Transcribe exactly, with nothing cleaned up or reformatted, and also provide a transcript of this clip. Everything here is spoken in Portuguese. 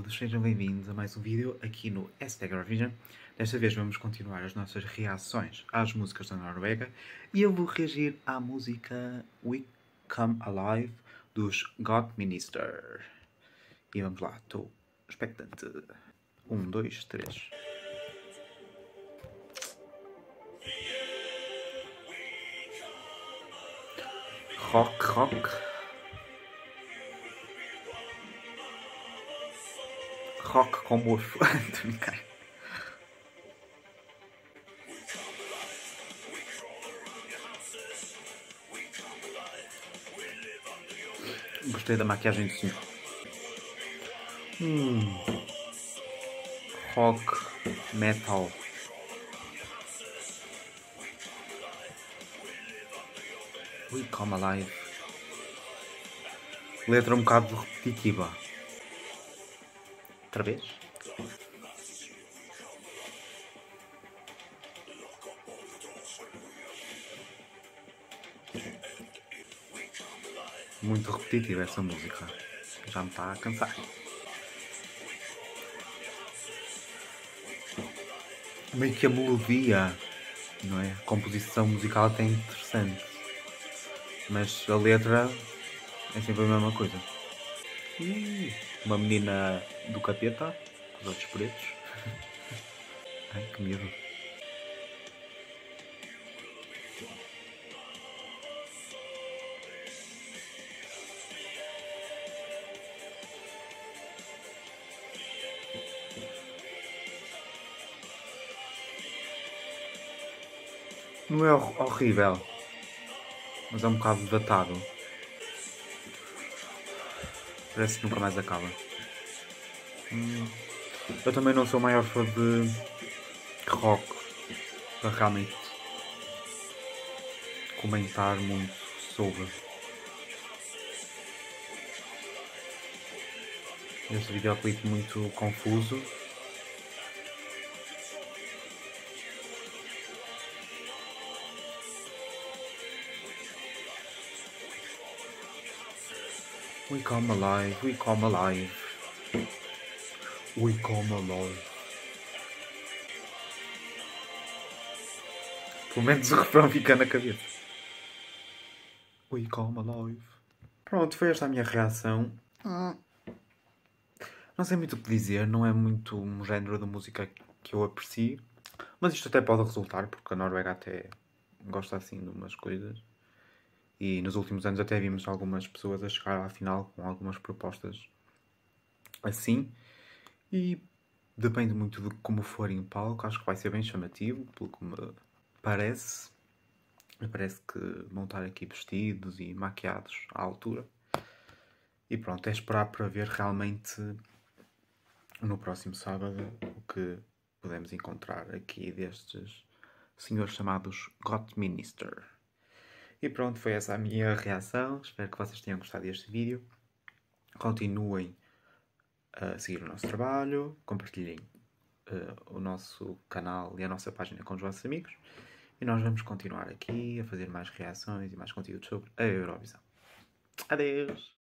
todos, sejam bem-vindos a mais um vídeo aqui no hashtag Eurovision. Desta vez vamos continuar as nossas reações às músicas da Noruega e eu vou reagir à música We Come Alive dos God Minister. E vamos lá, estou expectante. Um, dois, três. Rock, rock. Rock com mofo. Gostei da maquiagem do senhor. Hum. Rock, metal. We Come Alive. Letra um bocado repetitiva. Outra vez? Muito repetitiva essa música. Já me está a cansar. Meio que a melodia, não é? A composição musical até é interessante. Mas a letra é sempre a mesma coisa. Ih, uma menina do capeta, com os olhos pretos. Ai, que medo. Não é hor- horrível, mas é um bocado datado. Parece que nunca mais acaba. Hum. Eu também não sou o maior fã de rock para realmente comentar muito sobre. Este videoclipe muito confuso. We come alive, we come alive. We come alive. Pelo menos o refrão fica na cabeça. We come alive. Pronto, foi esta a minha reação. Não sei muito o que dizer, não é muito um género de música que eu aprecio. Mas isto até pode resultar, porque a Noruega até gosta assim de umas coisas. E nos últimos anos até vimos algumas pessoas a chegar à final com algumas propostas assim. E depende muito de como for em palco. Acho que vai ser bem chamativo, pelo que me parece. Me parece que vão estar aqui vestidos e maquiados à altura. E pronto, é esperar para ver realmente no próximo sábado o que podemos encontrar aqui destes senhores chamados God Minister. E pronto, foi essa a minha reação. Espero que vocês tenham gostado deste vídeo. Continuem a seguir o nosso trabalho, compartilhem uh, o nosso canal e a nossa página com os vossos amigos. E nós vamos continuar aqui a fazer mais reações e mais conteúdos sobre a Eurovisão. Adeus!